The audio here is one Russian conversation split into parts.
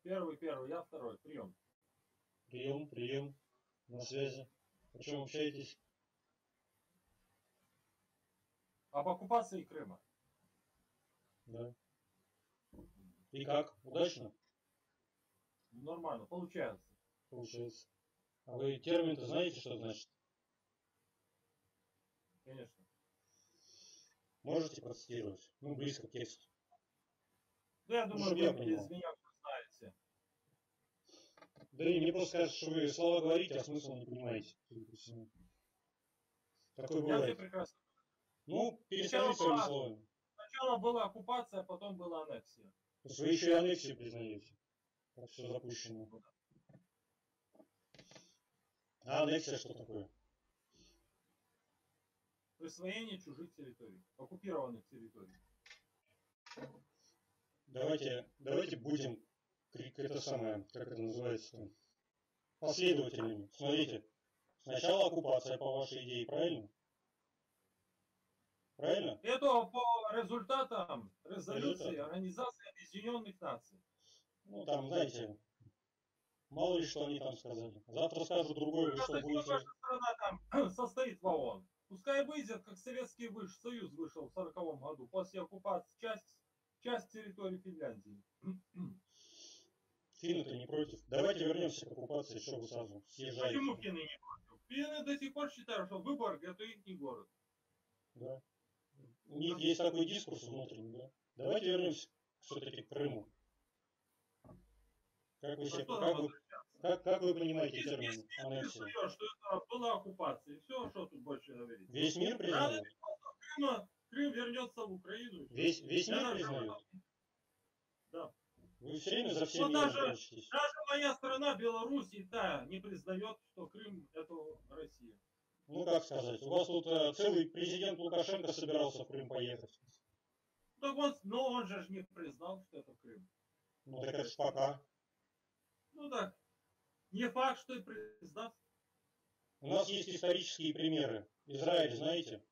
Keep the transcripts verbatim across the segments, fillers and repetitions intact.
Первый, первый, я второй. Прием. Прием, прием. На связи. О чем общаетесь? Об оккупации Крыма. Да. И как? Удачно? Нормально, получается. Получается. А вы термин-то знаете, что значит? Конечно. Можете процитировать? Ну, близко к тексту. Да, я Ну, думаю, чтоб вы я без понимал. меня уже знаете. Да и мне просто кажется, что вы слова говорите, а смысл не понимаете. Такое Я все бывает. прекрасно. Ну, Сначала перескажите своими была, словами. сначала была оккупация, а потом была аннексия. То есть вы еще и аннексию признаете. Как все запущено. Ну да. А аннексия что такое? Присвоение чужих территорий, оккупированных территорий. Давайте, давайте будем, это самое, как это называется, последовательными. Смотрите, сначала оккупация по вашей идее, правильно? Правильно? Это по результатам резолюции Результаты. Организации Объединенных Наций. Ну, там, знаете, мало ли что они там сказали. Завтра скажут другое, вы что будете... Наша страна там состоит в ООН. Пускай выйдет, как Советский Союз вышел в сороковом году, после оккупации, часть, часть территории Финляндии. Финны-то не против. Давайте вернемся к оккупации, что вы сразу съезжаете. Почему финны не против? Финны до сих пор считают, что Выборг это их не город. Да. У них есть такой дискурс внутренний, да? Давайте вернемся все-таки к Крыму. Как вы, себе, как вы, как, как вы понимаете Весь термин мир аннексия? признает, что это была оккупация. И все, что тут больше говорить. Весь мир признает? Крым, Крым вернется в Украину. Весь, весь мир признает? Да. Вы все время за всеми даже, прячетесь. даже моя страна, Беларусь, и та не признает, что Крым это Россия. Ну как сказать, у вас тут э, целый президент Лукашенко собирался в Крым поехать. Так он, но он же не признал, что это Крым. Ну так это ж пока. Ну так, не факт, что и признаст. У нас есть исторические примеры. Израиль, знаете?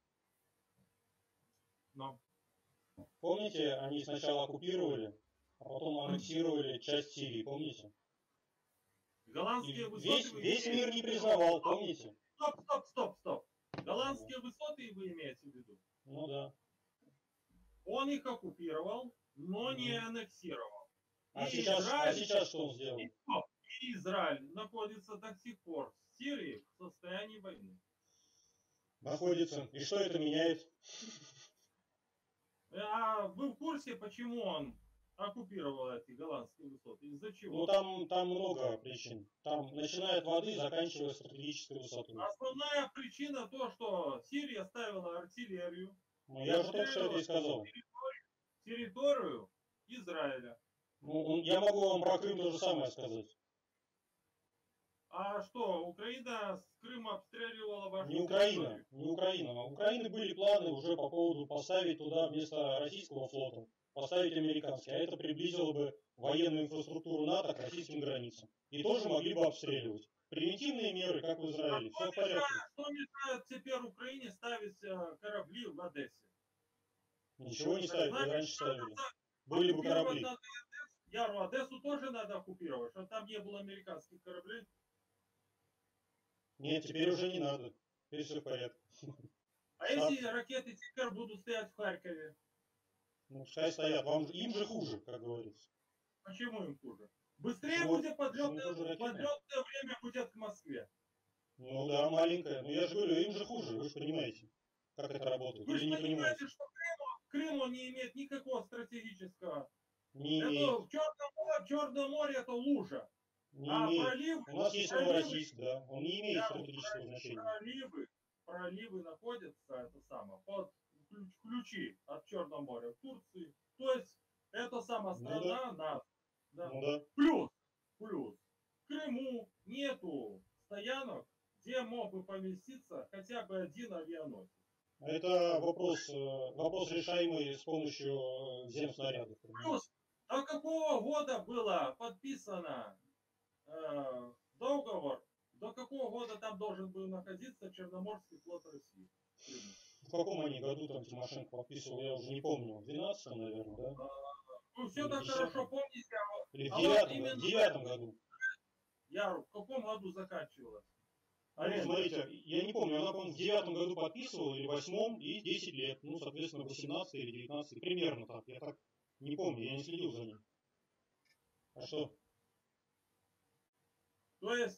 Но. Помните, они сначала оккупировали, а потом аннексировали часть Сирии, помните? Голландские высоты... Весь, весь мир не признавал, помните? Стоп, стоп, стоп, стоп. Голландские высоты вы имеете в виду? Ну да. Он их оккупировал, но mm-hmm. не аннексировал. А сейчас, Израиль, а сейчас что он сделал? И, и Израиль находится до сих пор в Сирии в состоянии войны. Находится. И что это меняет? А вы в курсе, почему он оккупировал эти голландские высоты? Из-за чего? Ну там, там много причин. Там начиная от воды, заканчивая стратегической высотой. Основная причина то, что Сирия ставила артиллерию. Ну я же только что это и сказал. Территорию, территорию Израиля. Ну, я могу вам про Крым то же самое сказать. А что, Украина с Крыма обстреливала вашу Не Украина, не Украина. У Украины были планы уже по поводу поставить туда вместо российского флота, поставить американский. А это приблизило бы военную инфраструктуру НАТО к российским границам. И тоже могли бы обстреливать. Превентивные меры, как в Израиле. А Все в порядке. Что мешает теперь Украине ставить корабли в Одессе? Ничего не ставят, и раньше ставили. Были бы корабли. Яру, Одессу тоже надо оккупировать, чтобы там не было американских кораблей. Нет, теперь уже не надо. Теперь все в порядке. А если ракеты теперь будут стоять в Харькове? Ну, пускай стоят. Вам, им же хуже, как говорится. Почему им хуже? Быстрее вот, будет подлетное, подлетное время будет к Москве. Ну да, маленькое. Но я же говорю, им же хуже, вы же понимаете, как это работает. Вы Или же не понимаете, понимаете? что Крыму, Крыму не имеет никакого стратегического. Не это имеет. Черное море, Черное море это лужа. Не а имеет. проливы, У нас есть проливы, Новороссийск, да. Он не имеет да, стратегического значения. Проливы, проливы находятся, это самое, под ключи от Черного моря в Турции. То есть это сама страна, ну, да. на, да. Ну, да. плюс, плюс. В Крыму нету стоянок, где мог бы поместиться хотя бы один авианосец. Это вопрос, вопрос решаемый с помощью земснарядов. Плюс, до какого года было подписано э, договор, до какого года там должен был находиться Черноморский флот России? В каком они году там Тимошенко подписывал, я уже не помню. В двенадцатом, наверное, да? Вы все так хорошо помните, Или в А вот девятом, в именно девятом году. Яру, в каком году заканчивалась? Ну, Аренда. смотрите, я не помню, она, по-моему, в девятом году подписывала, или в восьмом, и десять лет. Ну, соответственно, восемнадцатый или девятнадцатый. Примерно так. Я так не помню, я не следил за ним. А что? То есть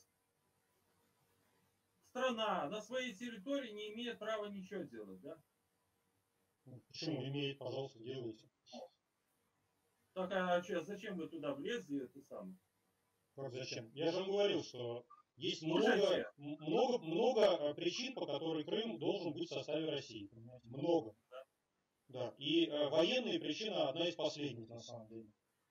страна на своей территории не имеет права ничего делать, да? Почему имеет, пожалуйста, делайте. Так а чё, зачем вы туда влезли, это самое? Как зачем? Я же вам говорил, что есть Слушайте. много, много, много причин, по которым Крым должен быть в составе России. Понимаете? Много. Да. И э, военные причины одна из последних, на самом деле.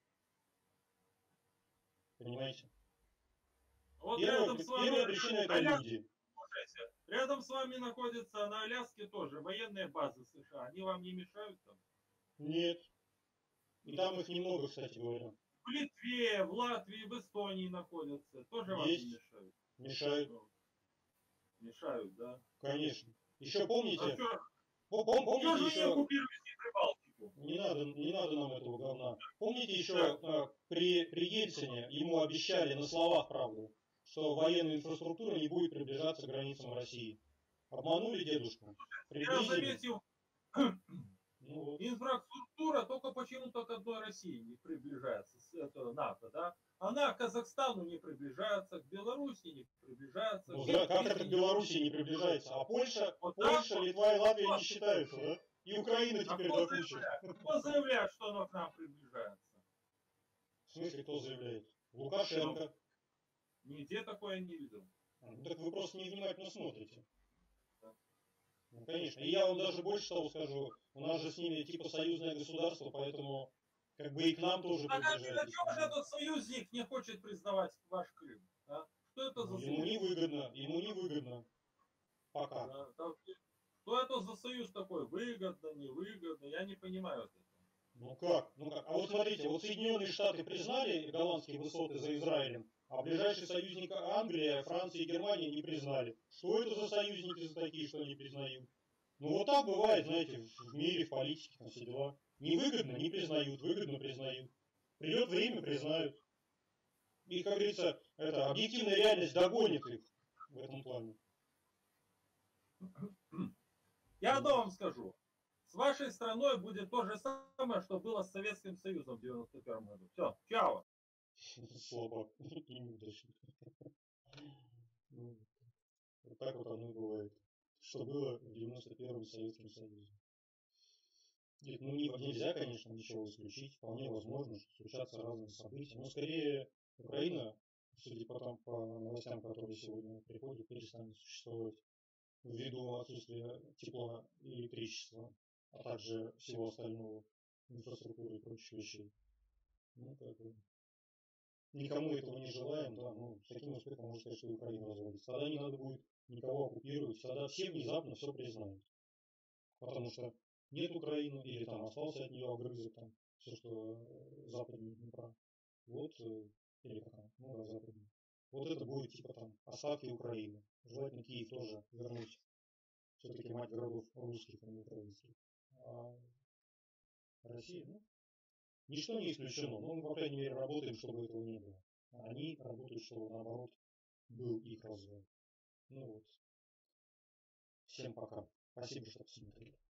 Понимаете? Вот Первая, рядом с вами, первая причина это Аля... люди. Слушайте, рядом с вами находится на Аляске тоже военные базы США. Они вам не мешают там? Нет. И там их немного, кстати говоря. В Литве, в Латвии, в Эстонии находятся. Тоже вам Есть. не мешают? Мешают. Мешают, да? Конечно. Еще помните? А чё? Пом- пом- помните Чё же вы не еще? оккупируете Прибалтику? Не надо, не надо нам этого говна. Помните еще э, при, при Ельцине ему обещали на словах, правда, что военная инфраструктура не будет приближаться к границам России. Обманули дедушку. Я Приблизили. заметил, Ну, вот. инфраструктура только почему-то к одной России не приближается, с этого НАТО, да? Она к Казахстану не приближается, к Белоруссии не приближается. Ну, к да, как Киргизии это к Белоруссии не приближается? А Польша, Вот так Польша, вот. Литва и Латвия не считаются, да? И Украина А теперь кто до кучи. заявляет? Кто заявляет, что она к нам приближается? В смысле, кто заявляет? Лукашенко. Нигде такое не видел. Ну, так вы просто невнимательно смотрите. Да. Ну, конечно. И я вам даже больше того скажу. У нас же с ними типа союзное государство, поэтому как бы и к нам тоже Так а приближается. чего же этот союзник не хочет признавать ваш Крым? А? Что это за Ему союз? невыгодно, ему невыгодно. Пока. Да, так, что это за союз такой? Выгодно, невыгодно? Я не понимаю этого. Ну как? Ну как? А вот смотрите, вот Соединенные Штаты признали голландские высоты за Израилем, а ближайший союзник Англия, Франция и Германия не признали. Что это за союзники за такие, что не признают? Ну вот так бывает, знаете, в мире, в политике, там все дела. Невыгодно не признают, выгодно признают. Придет время, признают. И, как говорится, это, объективная реальность догонит их в этом плане. Я одно вам скажу. С вашей страной будет то же самое, что было с Советским Союзом в девяносто первом году. Все, чао. Слабак. Неудачник. Вот так вот оно и бывает. Что было в девяносто первом Советском Союзе. Нет, ну не, нельзя, конечно, ничего исключить. Вполне возможно, что случатся разные события. Но скорее Украина, судя по, там, по новостям, которые сегодня приходят, перестанет существовать ввиду отсутствия тепла и электричества, а также всего остального, инфраструктуры и прочих вещей. Ну, как бы, никому этого не желаем, да, ну, с таким успехом можно сказать, что Украина развалится. Тогда не надо будет никого оккупировать, тогда все внезапно все признают. Потому что нет Украины, или там остался от нее огрызок, там, все, что западнее Днепра. Вот, или как там, ну да, западнее. Вот это будет типа там остатки Украины. Желательно Киев тоже вернуть. Все-таки мать городов русских, а не украинских. А Россия, ну, ничто не исключено. Но мы, по крайней мере, работаем, чтобы этого не было. А они работают, чтобы, наоборот, был их развал. Ну вот. Всем пока. Спасибо, что посмотрели.